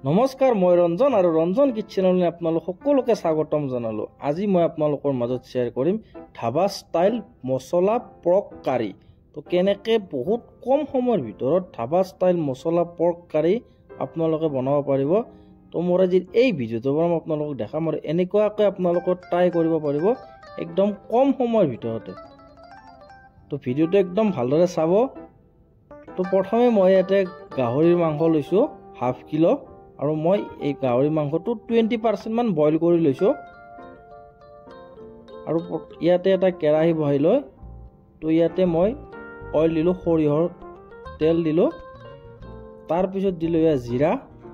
নমস্কাৰ, মই ৰঞ্জন আৰু ৰঞ্জন কিচেনলৈ আপোনালোক সকলোকে স্বাগতম জনালো। আজি মই আপোনালোকৰ মাজত শ্বেয়াৰ কৰিম dhaba style masala pork curry. তো কেনেকৈ বহুত কম সময়ৰ ভিতৰত dhaba style masala pork curry আপোনালোকে বনাব পাৰিব। তো মোৰ আজি এই ভিডিঅ'টো মই আপোনালোকক দেখাম আৰু এনেকুৱাকৈ আপোনালোকে ট্ৰাই কৰিব পাৰিব একদম কম সময়ৰ ভিতৰতে। তো ভিডিঅ'টো একদম ভালদৰে চাব। তো প্ৰথমে মই ইয়াতে গাহৰিৰ মাংস লৈছোঁ হাফ কিলো আৰু মই এই গাহৰি মাংসটো 20% মান বইল কৰি লৈছোঁ। আৰু ইয়াতে এটা কেৰাহী বহাই লৈ তো ইয়াতে মই অইল দিলোঁ, সৰিয়হৰ তেল দিলোঁ, তাৰপিছত দিলোঁ ইয়াত জিৰা,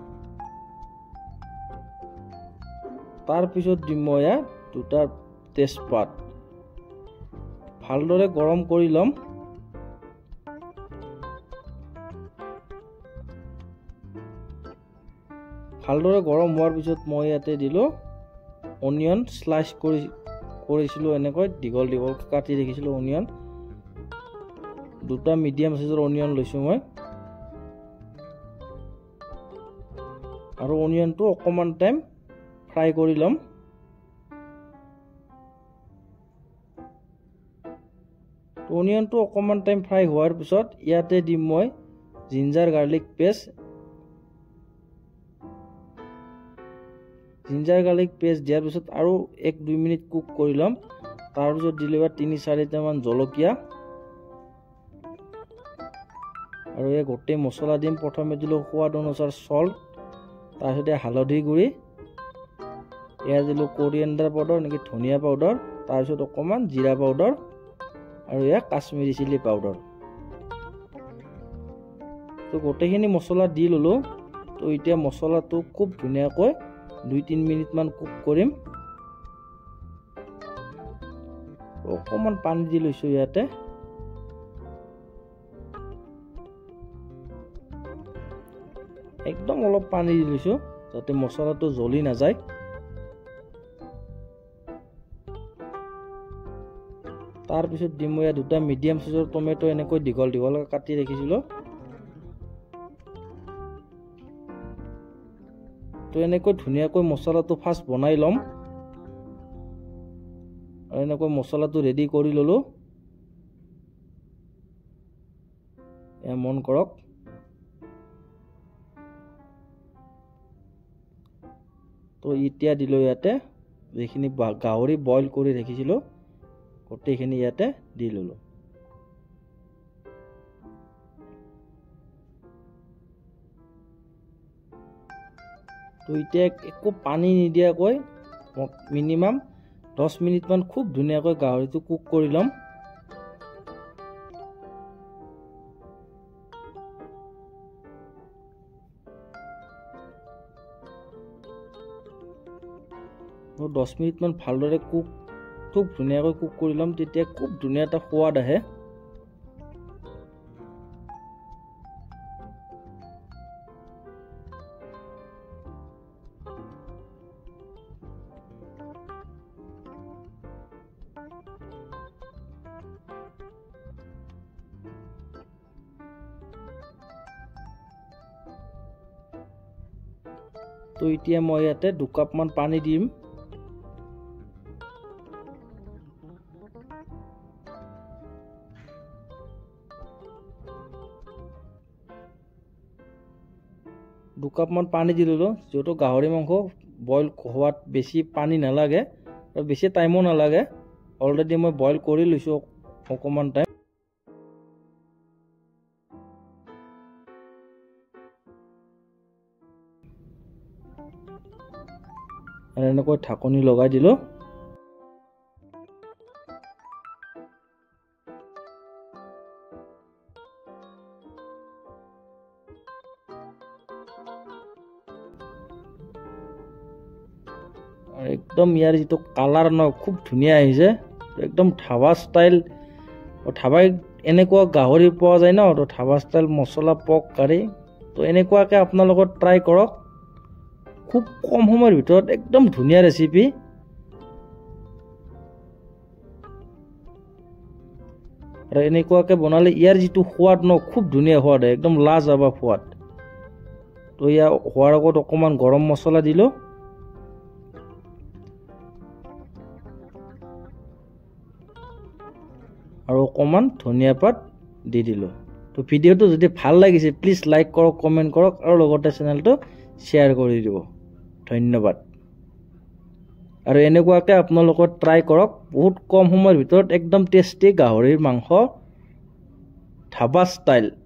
তাৰপিছত দিম মই ইয়াত দুটা তেজপাত। ভালদৰে গৰম কৰি ল'ম। ভালদৰে গৰম হোৱাৰ পিছত মই ইয়াতে দিলোঁ অনিয়ন স্লাইচ কৰিছিলোঁ, এনেকৈ দীঘল দীঘল কাটি ৰাখিছিলোঁ অনিয়ন। দুটা মিডিয়াম সাইজৰ অনিয়ন লৈছোঁ মই। আৰু অনিয়নটো অকণমান টাইম ফ্ৰাই কৰি ল'ম। অনিয়নটো অকণমান টাইম ফ্ৰাই হোৱাৰ পিছত ইয়াতে দিম মই ginger garlic paste. Ginger garlic paste দিয়াৰ পিছত আৰু 1-2 মিনিট কুক কৰি ল'ম। তাৰপিছত দিলোঁ 3-4টামান জলকীয়া আৰু এই গোটেই মছলা দিম। প্ৰথমে দিলোঁ সোৱাদ অনুসাৰ চল্ট, তাৰপিছতে হালধি গুড়ি, এয়া দিলোঁ কৰিয়েণ্ডাৰ পাউডাৰ নেকি ধনিয়া পাউডাৰ, তাৰপিছত অকণমান জিৰা পাউডাৰ আৰু এয়া কাশ্মীৰী চিলি পাউডাৰ। তো গোটেইখিনি মছলা দি ল'লোঁ। তো এতিয়া মছলাটো খুব ধুনীয়াকৈ 2-3 মিনিটমান কুক কৰিম। অকণমান পানী দি লৈছোঁ ইয়াতে। একদম অলপ পানী দি লৈছোঁ যাতে মছলাটো জ্বলি নাযায়। তাৰপিছত দিম মই দুটা মিডিয়াম সাইজৰ টমেটো এনেকৈ দীঘল দীঘলকৈ কাটি ৰাখিছিলোঁ। তো এনেকৈ ধুনীয়াকৈ মছলাটো ফাৰ্ষ্ট বনাই ল'ম আৰু এনেকৈ মছলাটো ৰেডি কৰি ল'লোঁ। এয়া মন কৰক। তো এতিয়া দিলোঁ ইয়াতে যিখিনি গাহৰি বইল কৰি ৰাখিছিলোঁ গোটেইখিনি ইয়াতে দি ল'লোঁ। তো এতিয়া একো পানী নিদিয়াকৈ মিনিমাম 10 মিনিটমান খুব ধুনীয়াকৈ গাহৰিটো কুক কৰি ল'ম। তো 10 মিনিটমান ভালদৰে খুব ধুনীয়াকৈ কুক কৰি ল'ম, তেতিয়া খুব ধুনীয়া এটা সোৱাদ আহে। তো এতিয়া মই ইয়াতে 2 কাপমান পানী দিম। দুকাপমান পানী দি ল'লোঁ, যিহেতু গাহৰি মাংস বইল হোৱাত বেছি পানী নালাগে আৰু বেছি টাইমো নালাগে। অলৰেডি মই বইল কৰি লৈছোঁ অকণমান টাইম। আৰু এনেকৈ ঢাকনি লগাই দিলোঁ। একদম ইয়াৰ যিটো কালাৰ ন খুব ধুনীয়া আহিছে। একদম ধাবা ষ্টাইল, ধাবাই এনেকুৱা গাহৰি পোৱা যায় ন, তো dhaba style masala pork curry. তো এনেকুৱাকৈ আপোনালোকে ট্ৰাই কৰক। খুব কম সময়ৰ ভিতৰত একদম ধুনীয়া ৰেচিপি। আৰু এনেকুৱাকৈ বনালে ইয়াৰ যিটো সোৱাদ ন খুব ধুনীয়া সোৱাদ হয়, একদম লাজবাব সোৱাদ। তো তো ইয়া হোৱাৰ আগত অকণমান গৰম মছলা দিলোঁ আৰু অকণমান ধনিয়া পাত দি দিলোঁ। তো ভিডিঅ'টো যদি ভাল লাগিছে প্লিজ লাইক কৰক, কমেণ্ট কৰক আৰু লগতে চেনেলটো শ্বেয়াৰ কৰি দিব। ধন্যবাদ। আৰু এনেকুৱাকৈ আপোনালোকে ট্ৰাই কৰক, বহুত কম সময়ৰ ভিতৰত একদম টেষ্টি গাহৰিৰ মাংস ধাবা ষ্টাইল